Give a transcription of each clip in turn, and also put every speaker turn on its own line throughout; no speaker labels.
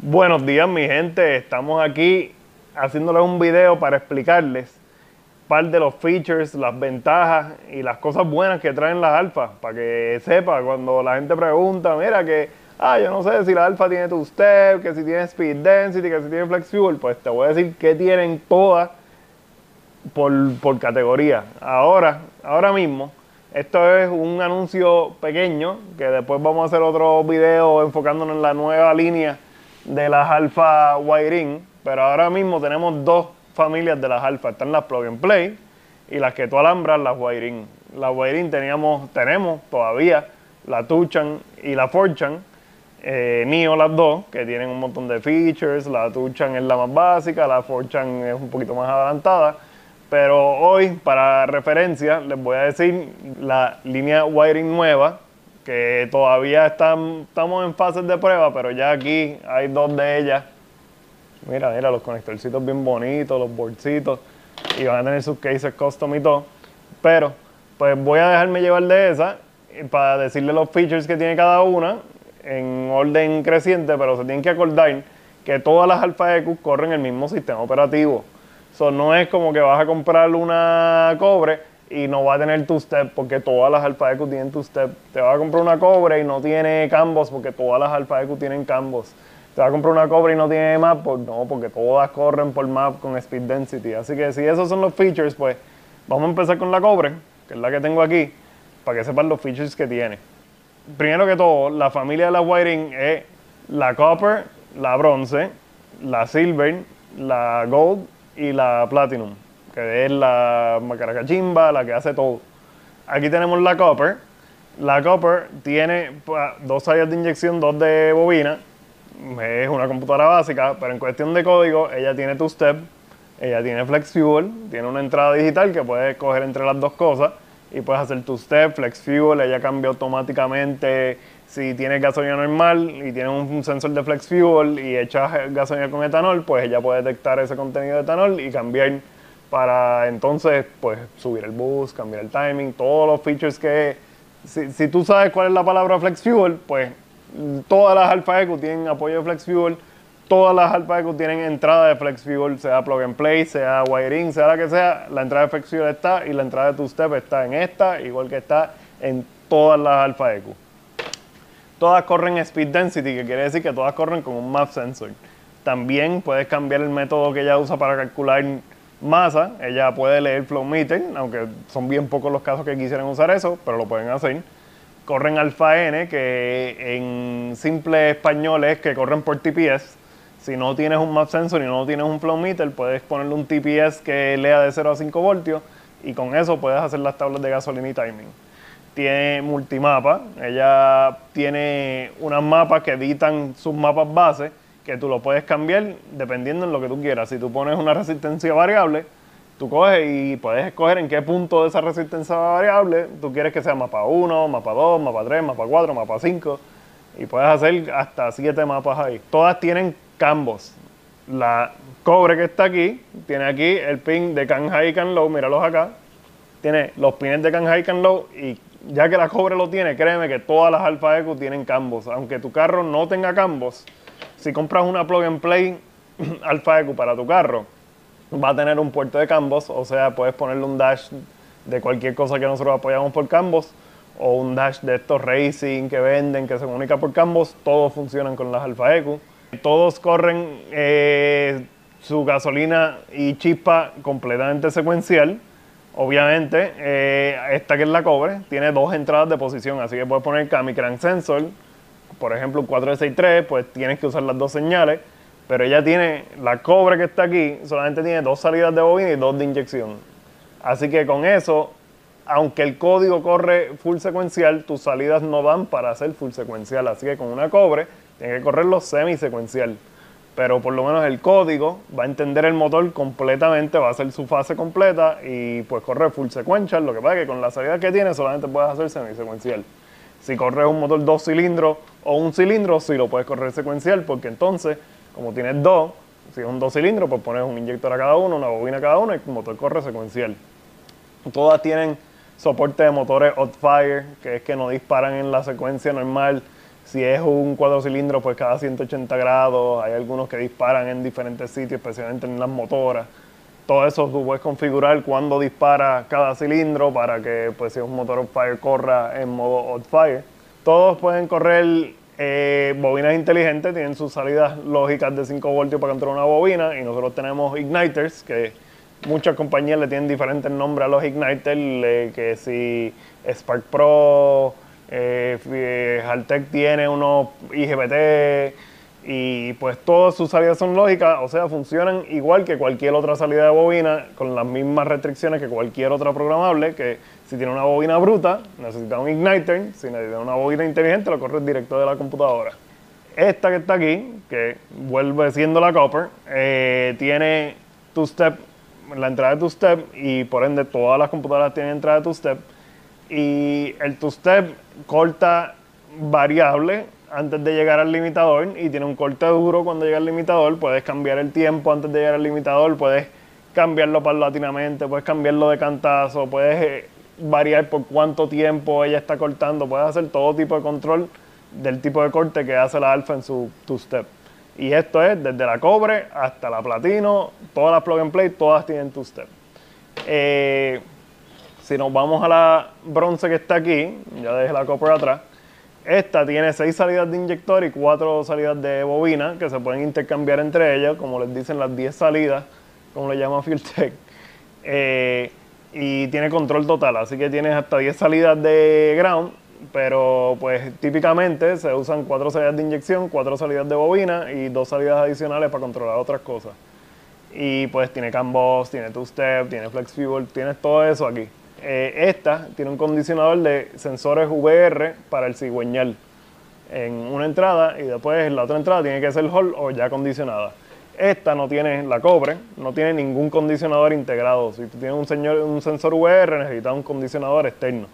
Buenos días, mi gente. Estamos aquí haciéndoles un video para explicarles un par de los features, las ventajas y las cosas buenas que traen las alfas, para que sepa cuando la gente pregunta, mira que, yo no sé si la alfa tiene two-step, que si tiene speed density, que si tiene flex fuel, pues te voy a decir que tienen todas por categoría. Ahora mismo, esto es un anuncio pequeño, que después vamos a hacer otro video enfocándonos en la nueva línea de las alfa wiring, pero ahora mismo tenemos dos familias de las alfa. Están las plug and play y las que tú alambras, las wiring. Las wiring tenemos todavía la Tucson y la Fortran, Neo, las dos, que tienen un montón de features. La Tucson es la más básica, la Fortran es un poquito más adelantada. Pero hoy, para referencia, les voy a decir la línea wiring nueva, que todavía estamos en fases de prueba, pero ya aquí hay dos de ellas. Mira, los conectorcitos bien bonitos, los boardcitos, y van a tener sus cases custom y todo. Pero, pues voy a dejarme llevar de esa para decirle los features que tiene cada una en orden creciente, pero se tienen que acordar que todas las Alpha EQ corren el mismo sistema operativo. So, no es como que vas a comprar una Cobre y no va a tener two-step, porque todas las Alpha EQ tienen two-step. Te vas a comprar una Cobre y no tiene Cambos, porque todas las Alpha EQ tienen Cambos. Te vas a comprar una Cobre y no tiene map, pues no, porque todas corren por map con speed density. Así que si esos son los features, pues vamos a empezar con la Cobre, que es la que tengo aquí, para que sepan los features que tiene. Primero que todo, la familia de la wiring es la Copper, la Bronce, la Silver, la Gold y la Platinum, que es la macaracachimba, la que hace todo. Aquí tenemos la Copper. La Copper tiene dos salidas de inyección, dos de bobina. Es una computadora básica, pero en cuestión de código, ella tiene two-step, ella tiene flex fuel, tiene una entrada digital que puedes escoger entre las dos cosas y puedes hacer two-step, flex fuel. Ella cambia automáticamente si tienes gasolina normal y tienes un sensor de flex fuel y echas gasolina con etanol, pues ella puede detectar ese contenido de etanol y cambiar para entonces pues subir el boost, cambiar el timing, todos los features que... Si tú sabes cuál es la palabra flex fuel, pues todas las Alpha EQ tienen apoyo de flex fuel, todas las Alpha EQ tienen entrada de flex fuel, sea plug and play, sea wiring, sea la que sea, la entrada de flex fuel está y la entrada de two-step está en esta, igual que está en todas las Alpha EQ. Todas corren speed density, que quiere decir que todas corren con un map sensor. También puedes cambiar el método que ella usa para calcular masa. Ella puede leer flow meter, aunque son bien pocos los casos que quisieran usar eso, pero lo pueden hacer. Corren alfa N, que en simple español es que corren por TPS. Si no tienes un map sensor y no tienes un flow meter, puedes ponerle un TPS que lea de 0 a 5 voltios y con eso puedes hacer las tablas de gasolina y timing. Tiene multimapa, ella tiene unas mapas que editan sus mapas base, que tú lo puedes cambiar dependiendo en lo que tú quieras. Si tú pones una resistencia variable, tú coges y puedes escoger en qué punto de esa resistencia variable tú quieres que sea mapa 1, mapa 2, mapa 3, mapa 4, mapa 5, y puedes hacer hasta 7 mapas ahí. Todas tienen cambos. La Cobre que está aquí, tiene aquí el pin de can high y can low, míralos acá. Tiene los pines de can high y can low, y ya que la Cobre lo tiene, créeme que todas las Alpha EQ tienen cambos. Aunque tu carro no tenga cambos, si compras una plug and play Alpha EQ para tu carro, va a tener un puerto de cambos, o sea, puedes ponerle un dash de cualquier cosa que nosotros apoyamos por cambos, o un dash de estos racing que venden, que se comunica por cambos. Todos funcionan con las Alpha EQ. Todos corren su gasolina y chispa completamente secuencial. Obviamente, esta que es la Cobre, tiene dos entradas de posición, así que puedes poner Cami Crank Sensor, por ejemplo un 463, pues tienes que usar las dos señales, pero ella tiene, la Cobre que está aquí, solamente tiene dos salidas de bobina y dos de inyección. Así que con eso, aunque el código corre full secuencial, tus salidas no dan para hacer full secuencial, así que con una Cobre tienes que correrlo semi secuencial. Pero por lo menos el código va a entender el motor completamente, va a hacer su fase completa y pues corre full sequential. Lo que pasa es que con la salida que tiene solamente puedes hacer semi-secuencial. Si corres un motor 2 cilindros o un cilindro, sí lo puedes correr secuencial, porque entonces, como tienes dos, si es un 2 cilindros, pues pones un inyector a cada uno, una bobina a cada uno y el motor corre secuencial. Todas tienen soporte de motores hot fire, que es que no disparan en la secuencia normal Si es un 4 cilindros, pues cada 180 grados. Hay algunos que disparan en diferentes sitios, especialmente en las motoras. Todo eso tú puedes configurar cuando dispara cada cilindro para que, pues, si es un motor off-fire, corra en modo off-fire. Todos pueden correr bobinas inteligentes, tienen sus salidas lógicas de 5 voltios para controlar una bobina, y nosotros tenemos igniters, que muchas compañías le tienen diferentes nombres a los igniters, que si Spark Pro, Haltech tiene unos IGBT, y pues todas sus salidas son lógicas, o sea, funcionan igual que cualquier otra salida de bobina, con las mismas restricciones que cualquier otra programable, que si tiene una bobina bruta, necesita un igniter; si necesita una bobina inteligente, lo corres directo de la computadora. Esta que está aquí, que vuelve siendo la copper, tiene two-step, la entrada de two-step, y por ende todas las computadoras tienen entrada de two-step, y el two-step corta variable antes de llegar al limitador, y tiene un corte duro cuando llega al limitador. Puedes cambiar el tiempo antes de llegar al limitador, puedes cambiarlo paulatinamente, puedes cambiarlo de cantazo, puedes variar por cuánto tiempo ella está cortando, puedes hacer todo tipo de control del tipo de corte que hace la alfa en su two-step. Y esto es desde la cobre hasta la platino, todas las plug and play, todas tienen two-step. Si nos vamos a la bronce que está aquí, ya dejé la copper atrás, esta tiene 6 salidas de inyector y 4 salidas de bobina, que se pueden intercambiar entre ellas, como les dicen, las 10 salidas, como le llama Fueltech. Y tiene control total, así que tienes hasta 10 salidas de ground, pero pues típicamente se usan 4 salidas de inyección, 4 salidas de bobina y 2 salidas adicionales para controlar otras cosas. Y pues tiene CAN bus, tiene two-step, tiene flex fuel, tienes todo eso aquí. Esta tiene un condicionador de sensores VR para el cigüeñal en una entrada, y después en la otra entrada tiene que ser Hall o ya acondicionada. Esta no tiene, la cobre, no tiene ningún condicionador integrado. Si tú tienes un sensor VR, necesitas un condicionador externo.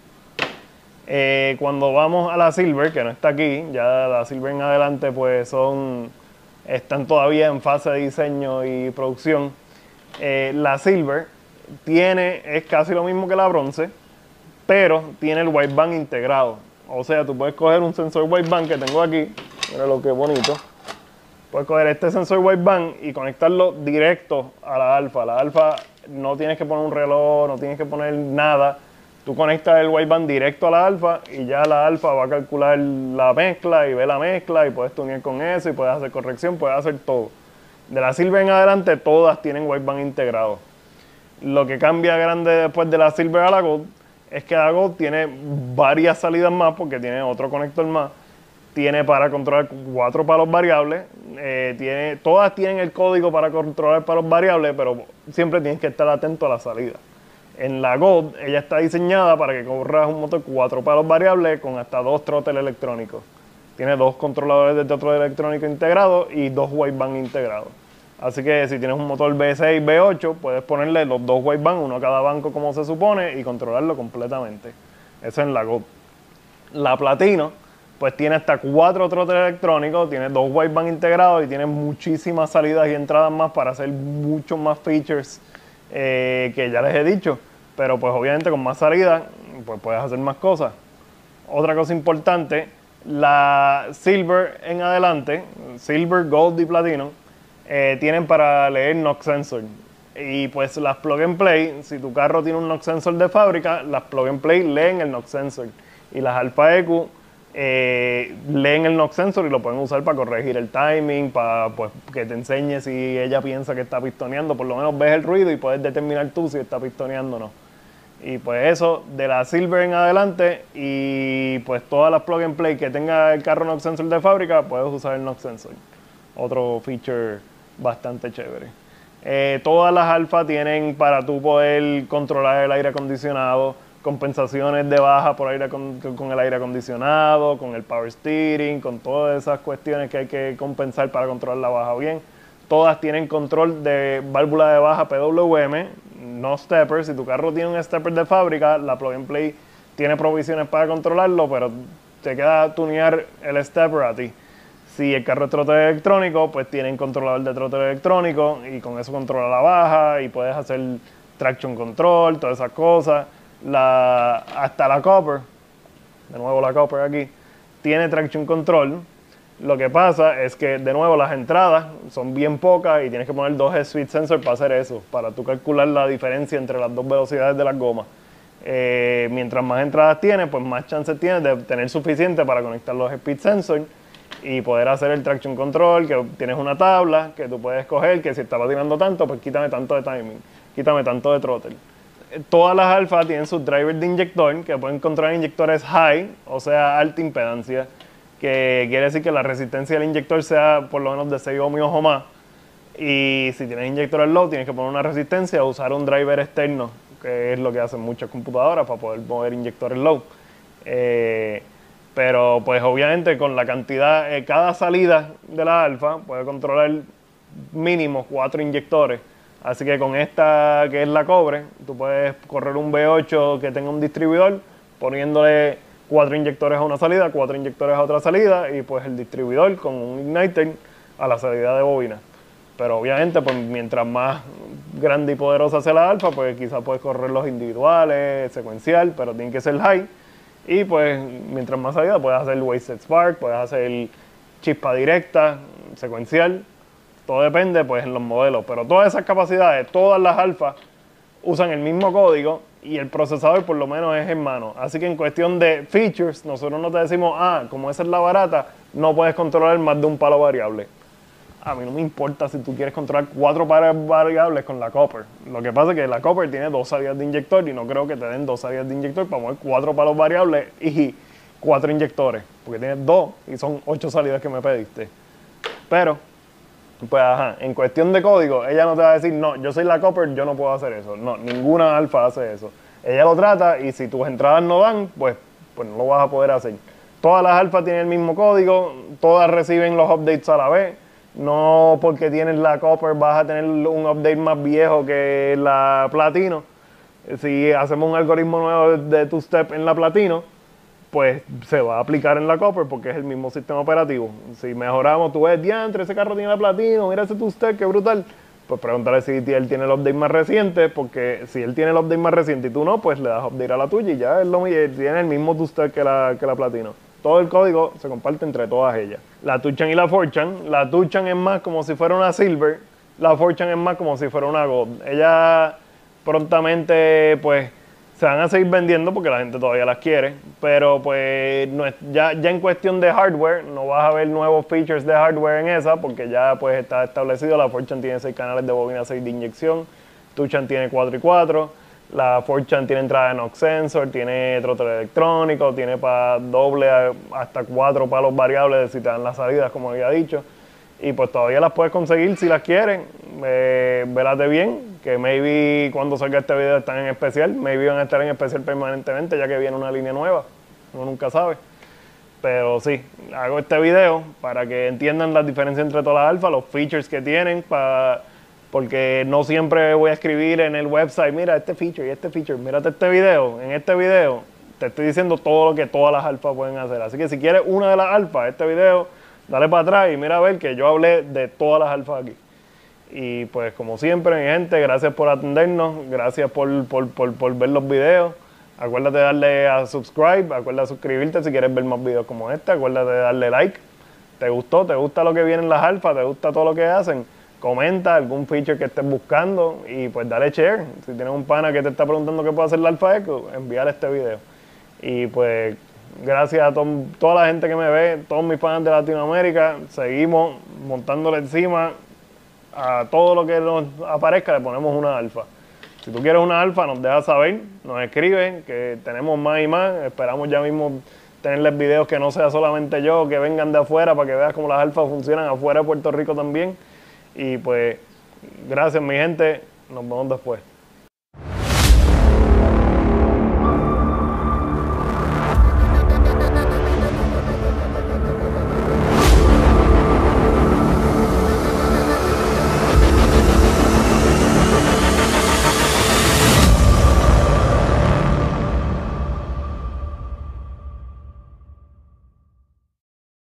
Cuando vamos a la Silver, que no está aquí, ya la Silver en adelante pues están todavía en fase de diseño y producción. La Silver es casi lo mismo que la bronce, pero tiene el wideband integrado. O sea, tú puedes coger un sensor wideband que tengo aquí, mira lo que bonito. Puedes coger este sensor wideband y conectarlo directo a la alfa. La alfa no tienes que poner un reloj, no tienes que poner nada. Tú conectas el wideband directo a la alfa y ya la alfa va a calcular la mezcla y ve la mezcla, y puedes tunear con eso y puedes hacer corrección, puedes hacer todo. De la Silver en adelante todas tienen wideband integrado. Lo que cambia grande después de la Silver a la Gold es que la Gold tiene varias salidas más, porque tiene otro conector más. Tiene para controlar 4 palos variables. Todas tienen el código para controlar palos variables, pero siempre tienes que estar atento a la salida. En la Gold, ella está diseñada para que corras un motor 4 palos variables con hasta 2 throttles electrónicos. Tiene 2 controladores de throttle electrónico integrados y 2 wideband integrados. Así que si tienes un motor V6, V8, puedes ponerle los 2 wideband, uno a cada banco como se supone, y controlarlo completamente. Eso es en la Gold. La Platino, pues tiene hasta 4 throttles electrónicos, tiene 2 wideband integrados y tiene muchísimas salidas y entradas más para hacer muchos más features que ya les he dicho. Pero pues obviamente con más salidas, pues puedes hacer más cosas. Otra cosa importante, la Silver en adelante, Silver, Gold y Platino, tienen para leer knock sensor. Y pues las plug and play, si tu carro tiene un knock sensor de fábrica, las plug and play leen el knock sensor. Y las Alpha EQ leen el knock sensor y lo pueden usar para corregir el timing, para pues, que te enseñe si ella piensa que está pistoneando. Por lo menos ves el ruido y puedes determinar tú si está pistoneando o no. Y pues eso, de la Silver en adelante, y pues todas las plug and play que tenga el carro knock sensor de fábrica, puedes usar el knock sensor. Otro feature bastante chévere. Todas las Alfa tienen para tú poder controlar el aire acondicionado, compensaciones de baja por con el aire acondicionado, con el power steering, con todas esas cuestiones que hay que compensar para controlar la baja bien. Todas tienen control de válvula de baja PWM, no stepper. Si tu carro tiene un stepper de fábrica, la plug and play tiene provisiones para controlarlo, pero te queda tunear el stepper a ti. Si el carro es throttle electrónico, pues tienen controlador de throttle electrónico y con eso controla la baja y puedes hacer traction control, todas esas cosas. Hasta la copper, de nuevo la copper aquí, tiene traction control. Lo que pasa es que, de nuevo, las entradas son bien pocas y tienes que poner dos speed sensors para hacer eso, para tú calcular la diferencia entre las dos velocidades de las gomas. Mientras más entradas tiene, pues más chances tienes de tener suficiente para conectar los speed sensors y poder hacer el traction control, que tienes una tabla que tú puedes escoger, que si está patinando tanto, pues quítame tanto de timing, quítame tanto de throttle. Todas las alfas tienen sus drivers de inyector, que pueden controlar inyectores high, o sea, alta impedancia, que quiere decir que la resistencia del inyector sea por lo menos de 6 ohmios o más. Y si tienes inyectores low, tienes que poner una resistencia o usar un driver externo, que es lo que hacen muchas computadoras para poder mover inyectores low. Pero pues obviamente con la cantidad, cada salida de la alfa puede controlar mínimo 4 inyectores. Así que con esta que es la cobre, tú puedes correr un V8 que tenga un distribuidor poniéndole 4 inyectores a una salida, 4 inyectores a otra salida y pues el distribuidor con un igniter a la salida de bobina. Pero obviamente pues mientras más grande y poderosa sea la alfa, pues quizás puedes correr los individuales, secuencial, pero tiene que ser high. Y pues mientras más salida puedes hacer wasted spark, puedes hacer chispa directa, secuencial. Todo depende pues en los modelos, pero todas esas capacidades, todas las alfas usan el mismo código y el procesador por lo menos es en mano. Así que en cuestión de features, nosotros no te decimos, como esa es la barata, no puedes controlar más de un palo variable. A mí no me importa si tú quieres controlar 4 palos variables con la Copper. Lo que pasa es que la Copper tiene 2 salidas de inyector y no creo que te den 2 salidas de inyector para mover 4 palos variables y 4 inyectores, porque tienes 2 y son 8 salidas que me pediste. Pero pues en cuestión de código, ella no te va a decir, no, yo soy la Copper, yo no puedo hacer eso. No, ninguna alfa hace eso. Ella lo trata y si tus entradas no dan, pues no lo vas a poder hacer. Todas las alfas tienen el mismo código, todas reciben los updates a la vez. No porque tienes la Copper vas a tener un update más viejo que la Platino. Si hacemos un algoritmo nuevo de two-step en la Platino, pues se va a aplicar en la Copper porque es el mismo sistema operativo. Si mejoramos, tú ves, diantre, ese carro tiene la Platino, mira ese two-step, qué brutal. Pues pregúntale si él tiene el update más reciente, porque si él tiene el update más reciente y tú no, pues le das update a la tuya y ya tiene el mismo two-step que la Platino. Todo el código se comparte entre todas ellas. La Tuchan y la Fortran. La Tuchan es más como si fuera una Silver. La Fortran es más como si fuera una Gold. Ellas prontamente pues se van a seguir vendiendo porque la gente todavía las quiere. Pero pues no es, ya en cuestión de hardware no vas a ver nuevos features de hardware en esa porque ya pues está establecido. La Fortran tiene 6 canales de bobina 6 de inyección. Tuchan tiene 4 y 4. La Fortran tiene entrada de knock sensor, tiene throttle electrónico, tiene para doble hasta 4 palos variables si te dan las salidas, como había dicho. Y pues todavía las puedes conseguir si las quieren. Vélate bien, que maybe cuando salga este video están en especial. Maybe van a estar en especial permanentemente ya que viene una línea nueva. Uno nunca sabe. Pero sí, hago este video para que entiendan las diferencias entre todas las alfas, los features que tienen, porque no siempre voy a escribir en el website, mira este feature y este feature, mírate este video. En este video te estoy diciendo todo lo que todas las alfas pueden hacer. Así que si quieres una de las alfas, este video, dale para atrás y mira a ver que yo hablé de todas las alfas aquí. Y pues como siempre, mi gente, gracias por atendernos, gracias por ver los videos. Acuérdate de darle a subscribe, acuérdate de suscribirte si quieres ver más videos como este, acuérdate de darle like. ¿Te gustó? ¿Te gusta lo que vienen las alfas? ¿Te gusta todo lo que hacen? Comenta algún feature que estés buscando y pues dale share. Si tienes un pana que te está preguntando qué puede hacer la Alpha Echo, envíale este video. Y pues gracias a toda la gente que me ve, todos mis fans de Latinoamérica, seguimos montándole encima a todo lo que nos aparezca, le ponemos una alfa. Si tú quieres una alfa, nos dejas saber, nos escriben, que tenemos más y más. Esperamos ya mismo tenerles videos que no sea solamente yo, que vengan de afuera para que veas cómo las alfas funcionan afuera de Puerto Rico también. Y pues, gracias mi gente, nos vemos después.